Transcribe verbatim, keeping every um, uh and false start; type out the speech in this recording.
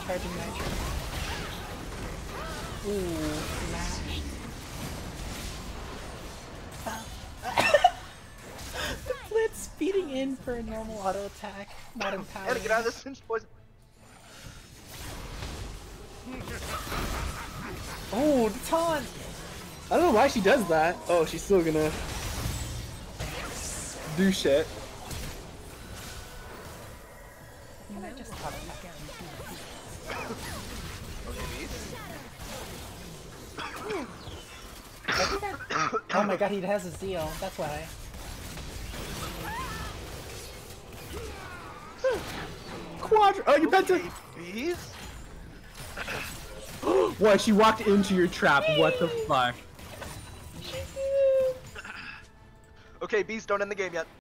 charging nitro. Ooh, smashed. The Blitz speeding in for a normal auto attack, not empowered. Gotta get out of this cinch poison. Oh, the taunt! I don't know why she does that. Oh, she's still gonna do shit. Can I just auto attack? Oh my god, he has a Zeal, that's why. Quadra. Oh, you bent to. Bees? What? She walked into your trap. What the fuck? Okay, bees don't end the game yet.